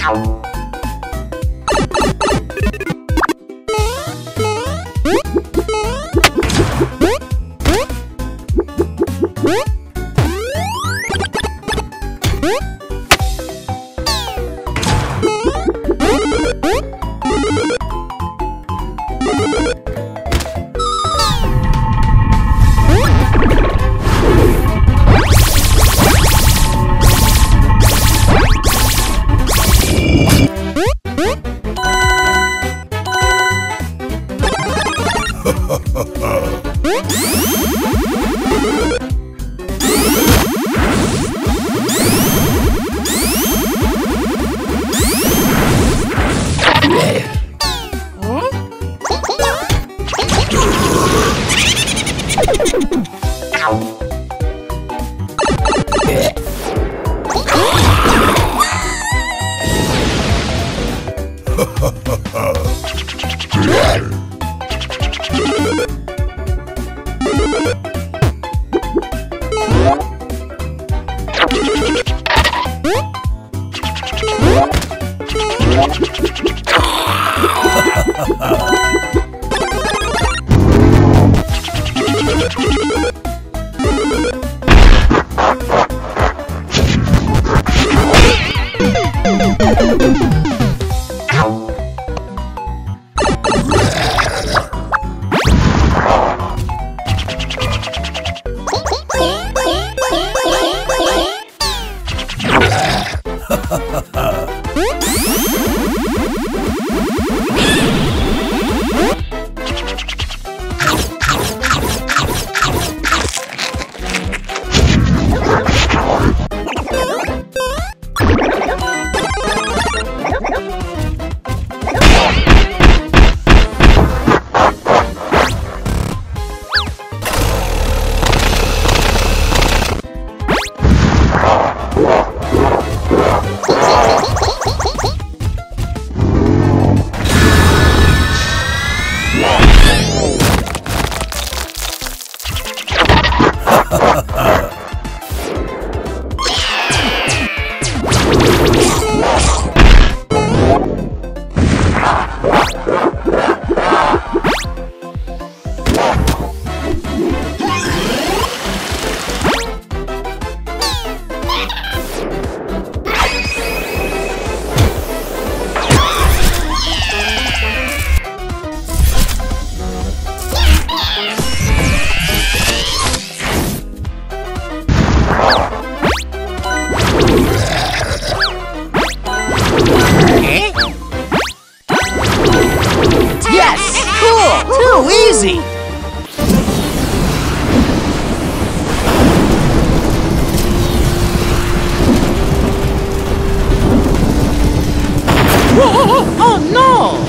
Easy! Whoa! Oh no!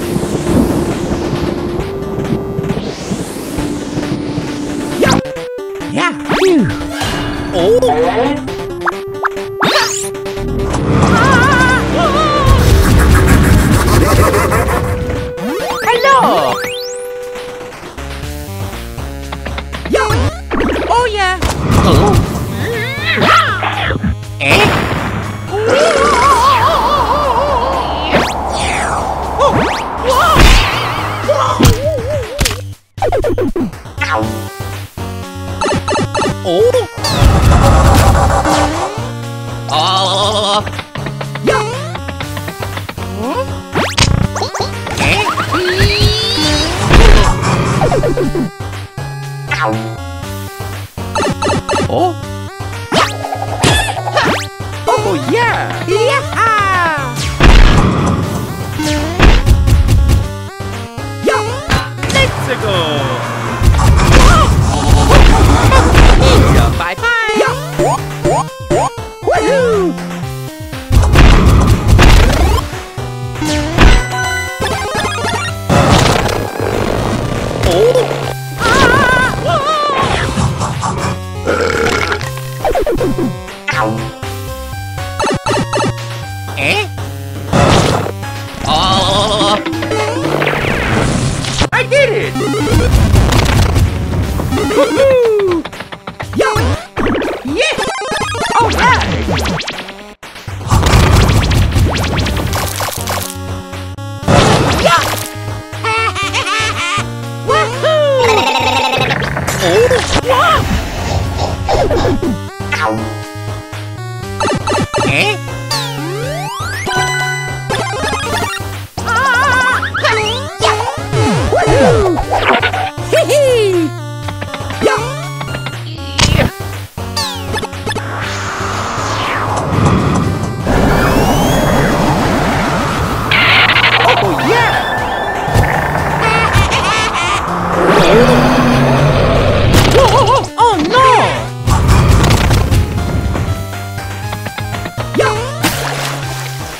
Yeah! Phew. Oh! Hello! Oh yeah! Eh? Oh! Yeah! Eh? Oh! Oh yeah! Yeah! Yeah! Let's go! Yeah, bye bye! Yeah! Woohoo! Oh! Eh? Oh! I did it! Woohoo! Yeah! Yeah! All right!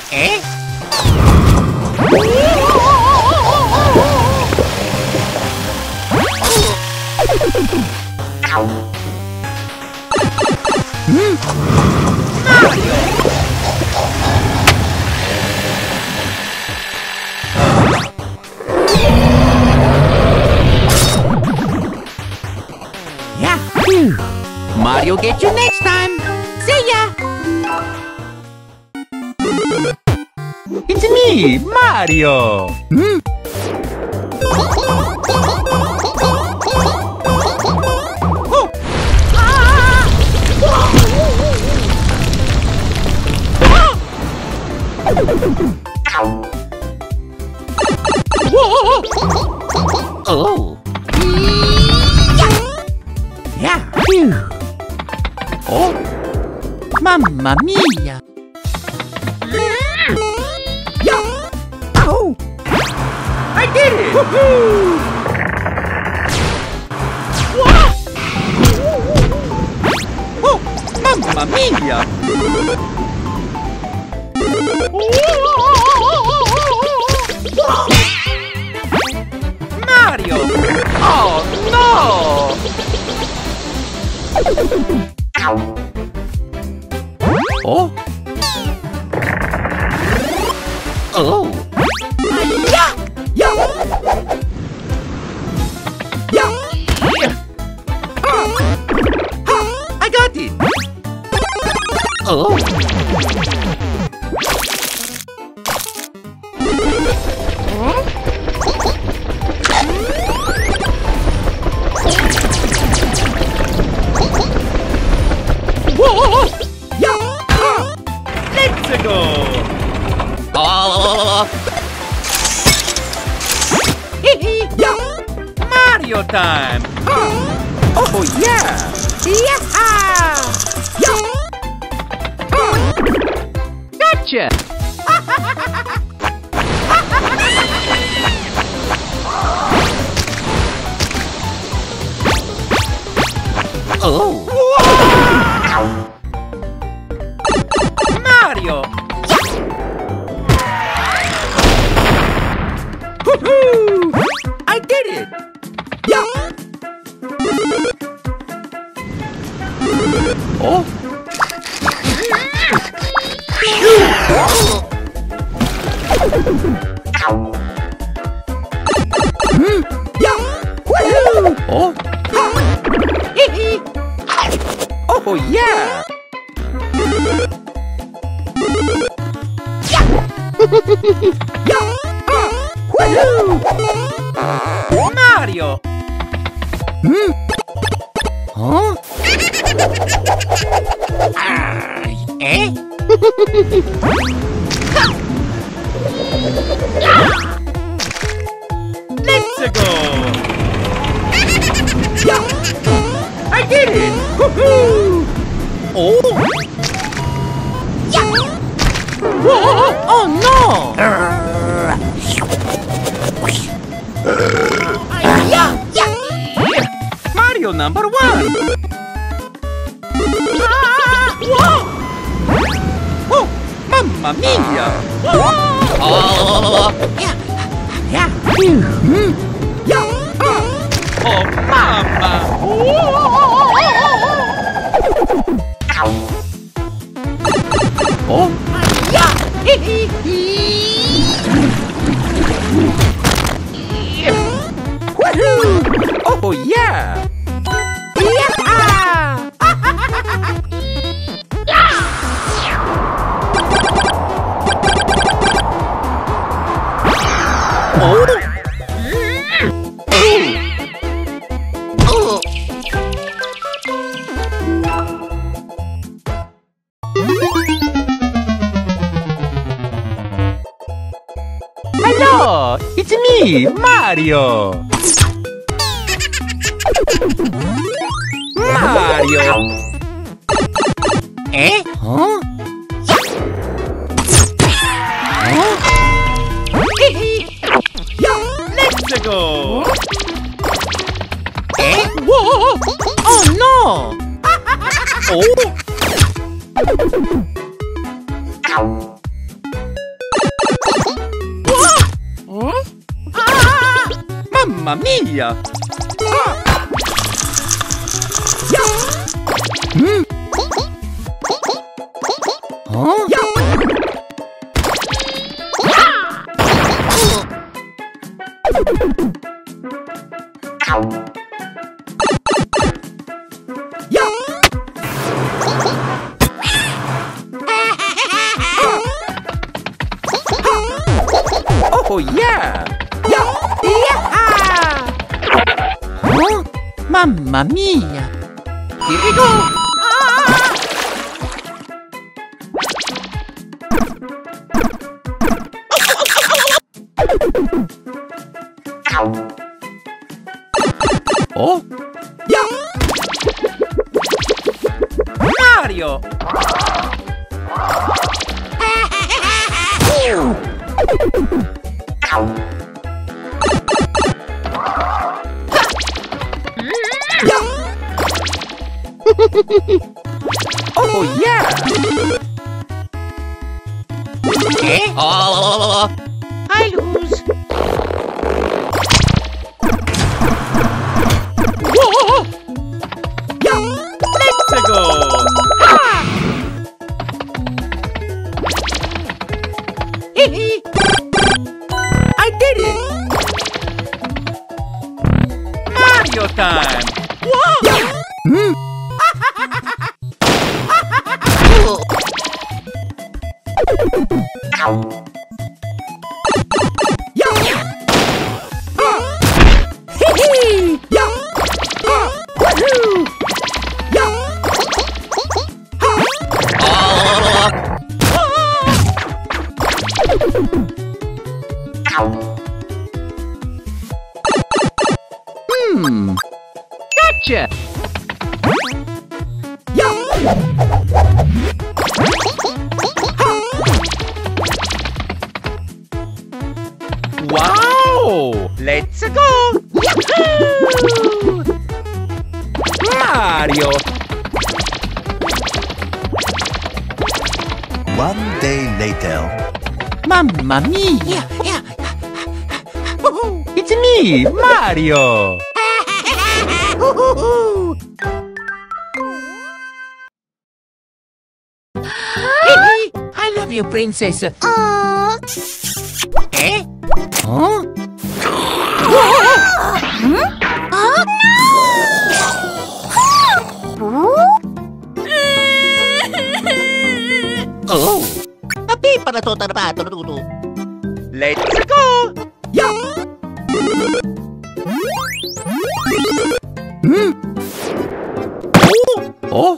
Eh? Yeah. Phew. Mario get you next time. See ya. It's me, Mario! Oh. Yeah. Phew. Oh. Mamma mia. Oh. I did it! Oh, mamma mia. Mario! Oh, no! Oh. Oh. Yeah! Yeah! Yeah! I got it! Oh. Whoa! Yeah! Let's go! Oh. Yeah! Mario time! Oh, yeah! Yeah. Gotcha! Oh. Mario! Woohoo! I did it! Yeah! Oh. Yeah! Woohoo! Oh. Oh, yeah! Yeah! Woohoo! Mario! Huh? Eh? Let's go! Yeah! I did it! Woohoo! Oh. Yeah! Whoa. Oh no. Yeah! Yeah! Mario number 1! Whoa! Oh, mamma mia! Oh. Yeah. Yeah. Yeah! Oh, mamma! Oh. Yeah! Woohoo! Oh, yeah! Hello! It's me, Mario! Mario! Eh? Huh? Let's go! Eh? Whoa! Oh no! Oh! Mamma mia! Oh yeah! Oh, mamma mia! Here we go! Oh, Mario! Oh yeah! I lose. Whoa! Let's go! I did it! Mario time! Whoa! Gotcha. Wow! Let's go! Yahoo! Mario! One day later. Mamma mia! It's me, Mario! I love you, princess. Eh? Huh? Oh! Tapi para to tarbato tutu. Let's go! Oh!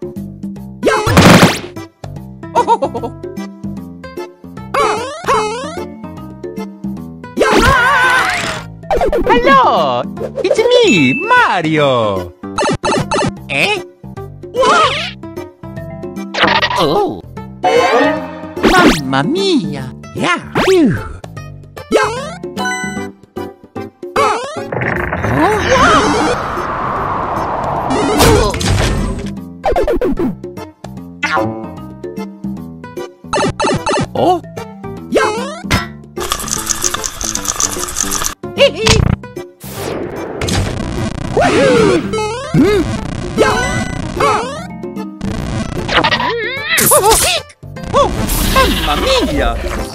Hello! It's me, Mario! Eh? Oh! Mamma mia! Yeah! Phew. Oh! Mamma mia!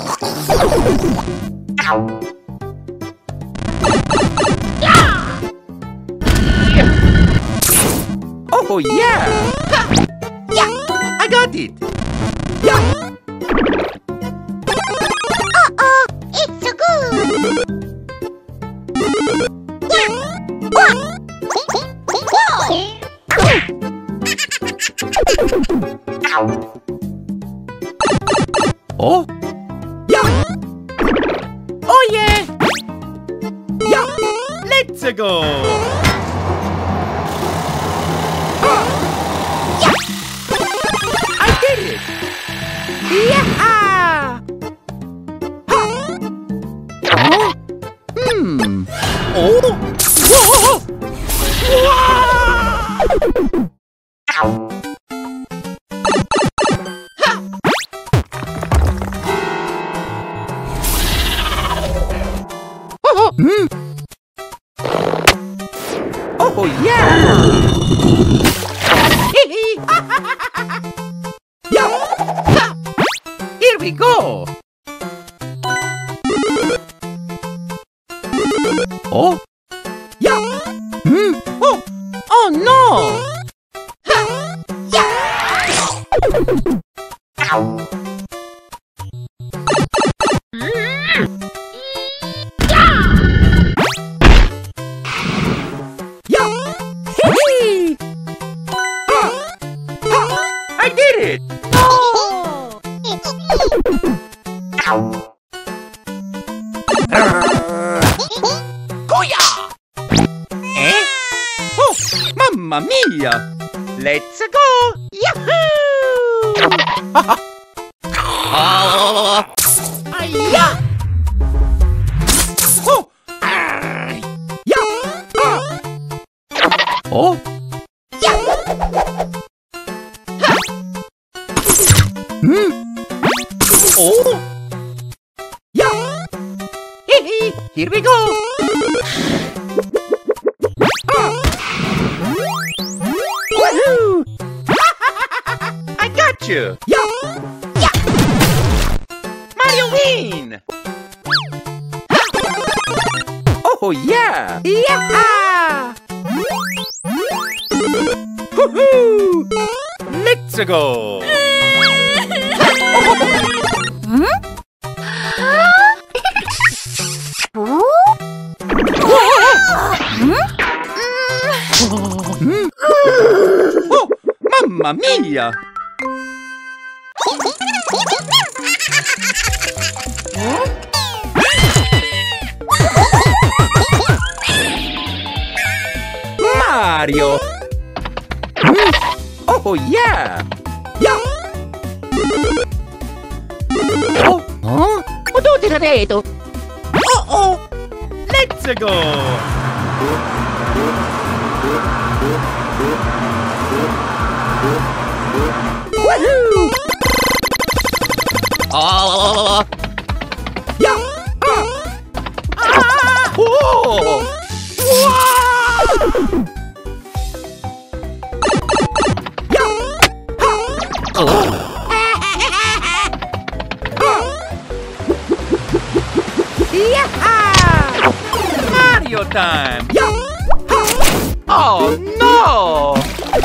Oh yeah! I got it! It's so good! Oh! Oh yeah! Let's go! I did it! Yeah! Oh! Oh, yeah! Yeah! Here we go! Oh? Yeah! Oh! Oh, no! I did it! Kuya! Eh? Oh, mamma mia! Let's go! Yahoo! Aia! Oh! Ya! Oh! Oh! Yeah! Hee here we go! Woohoo! I got you! Yeah! Yeah! Mario win! Oh yeah! Yeah! Woohoo! Let's go! Oh, mamma mia! Mario! Oh yeah! Yeah! Oh! Huh? Tutti da dentro. Oh! Let's go! Woohoo! Oh! Yeah! Oh! Yeah! Yeah! Mario time! Yeah! Oh no!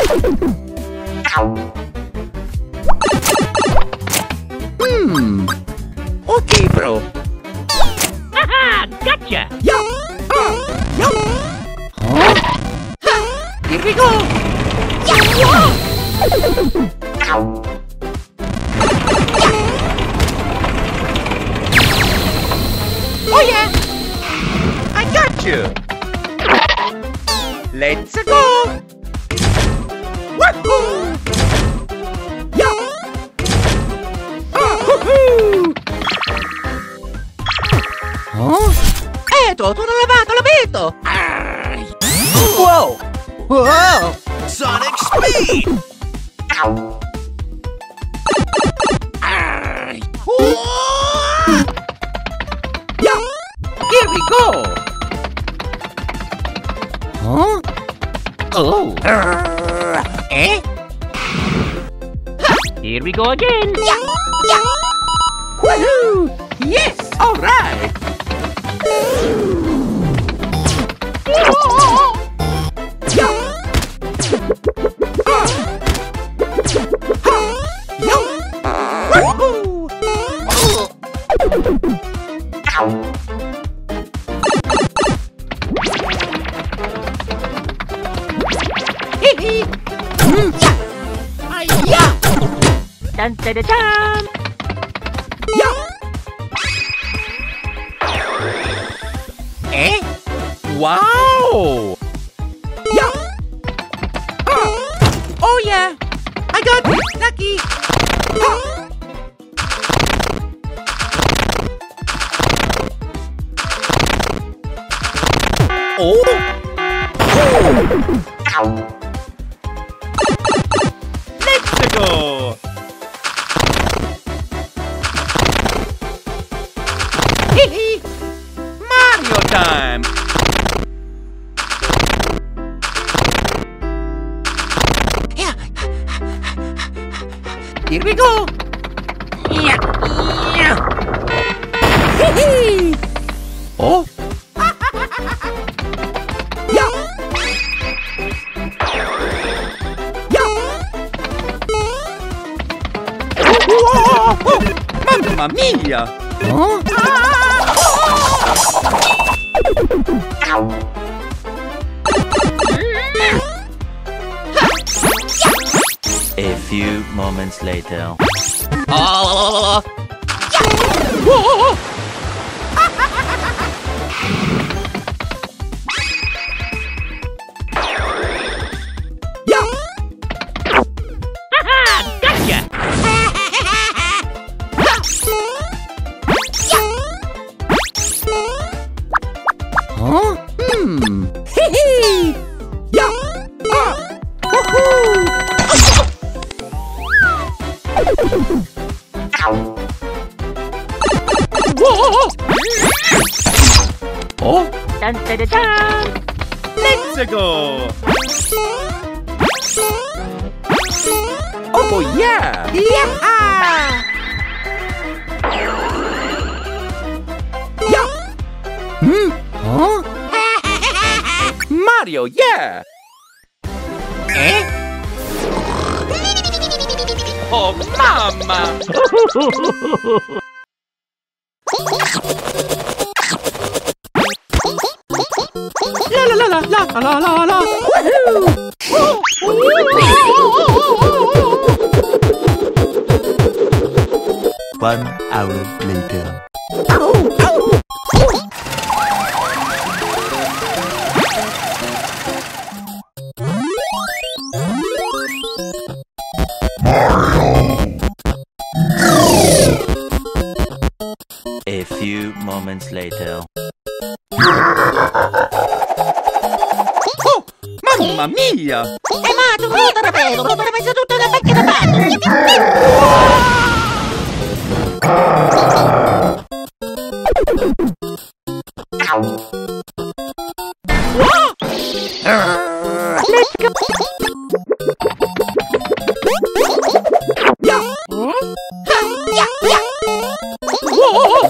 Okay, bro. Haha! Gotcha! Yeah! Yeah! Here we go! Oh yeah! I got you! Let's go! Woohoo! Yeah! Woohoo! Eto, tu non l'ho visto! Whoa! Whoa! Sonic speed! Yeah! Here we go! Huh? Oh! Eh? Here we go again! Woohoo! Yes! All right! Dun dun dun dun! Eh? Wow! Yeah! Oh yeah! I got it! Lucky! Oh! Let's go! Mario time! Here we go! Yeah, yeah. Hee-hee! Oh? Yeah! Yeah! Oh, mamma mia! Huh? A few moments later. Oh! Whoa! Yeah! Gotcha! Huh? Hee-hee! Yeah! Woohoo! Whoa! Oh? Dun, dun, dun, dun. Let's go! Oh yeah! Yeah! Yeah! Huh? Mario, yeah! Eh? Oh mamma! La la la la la la la la. Woohoo! 1 hour later. A few moments later. Oh, mamma mia! Ma tu vedo davvero, non hai messo tutta la macchina da parte. Let's go. Yeah. Yeah, yeah. Whoa.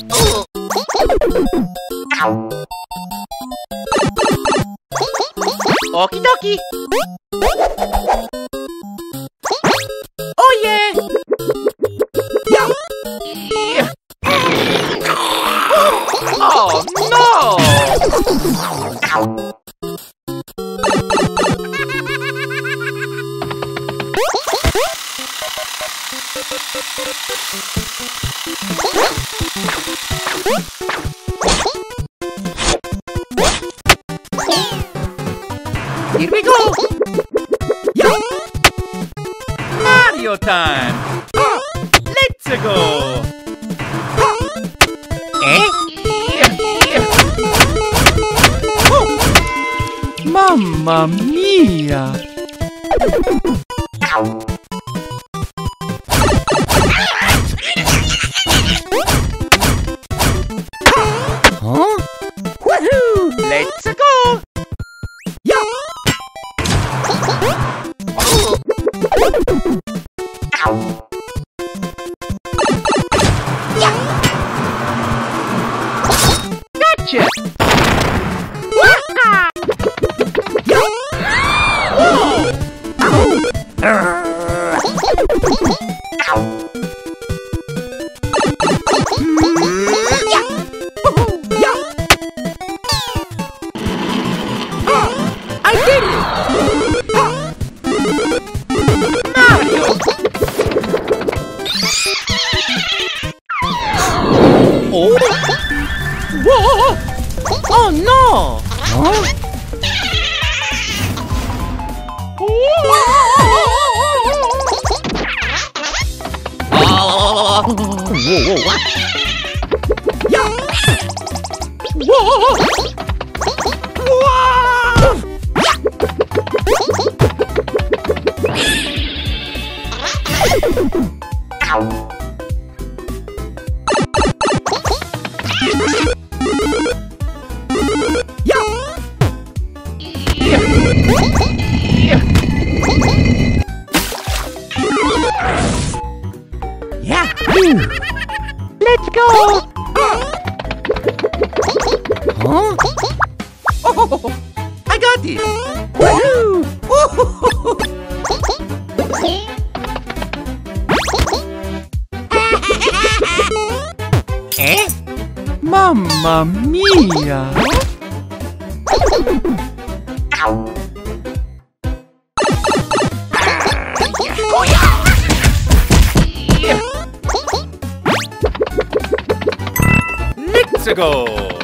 Okie dokie! Oh yeah. Yeah. Oh no! Here we go. Yeah. Mario time! Let's go! Eh? Mamma mia! Huh? Woohoo! Let's go! Yeah. Gotcha! I did it! Mario! Oh! Whoa! Oh no! Huh? Oh! Whoa, what? Yeah! Whoa! Whoa! Yeah! Let's go! Huh? Oh, I got it! Woohoo! Eh? Mamma mia! Let's go!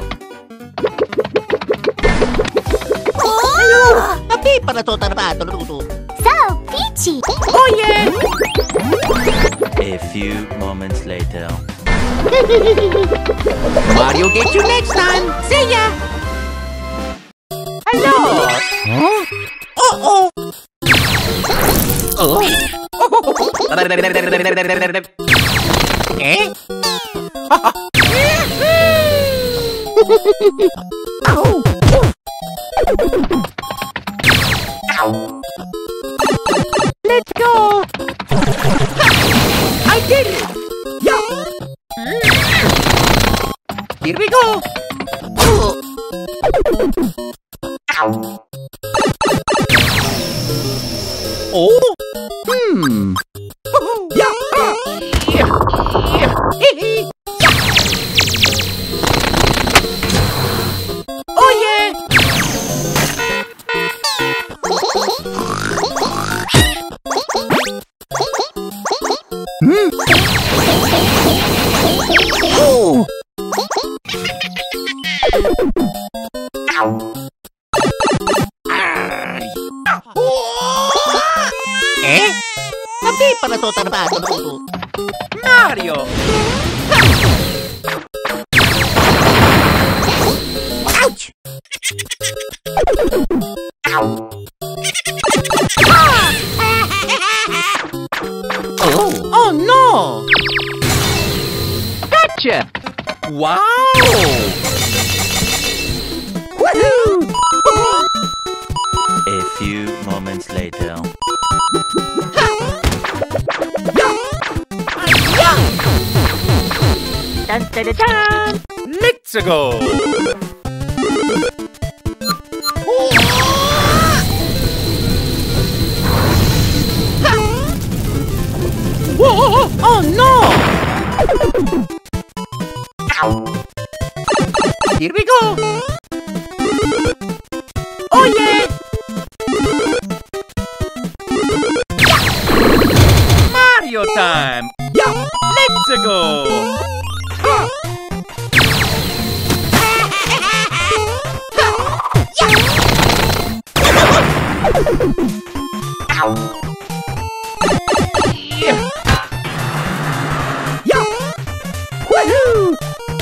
Tapi pala to tarbato luto. So, peachy. Oh yeah! A few moments later. Mario get you next time. See ya. Hello! Huh? Uh-oh! Oh. Eh? Let's go! I did it! Yeah! Here we go! Oh. Hmm. Yeah! Oh yeah! Oh. Eh? Tapi pala to tarbato luto. Mario! Ouch! Oh. Oh no! Gotcha. Wow. Woohoo! A few moments later. Dun, dun, dun, dun. Let's go! Whoa! Oh no! Here we go! Oh yeah! Mario time! Yeah! Let's go! Yeah! Woohoo!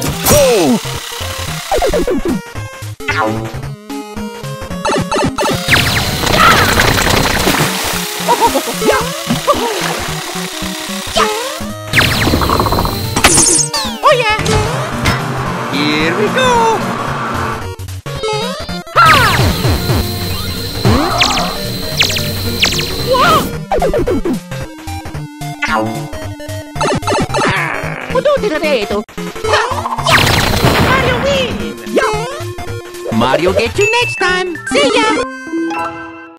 Oh yeah! Here we go! Pututi na dito. Mario win! Yeah! Mario get you next time. See ya.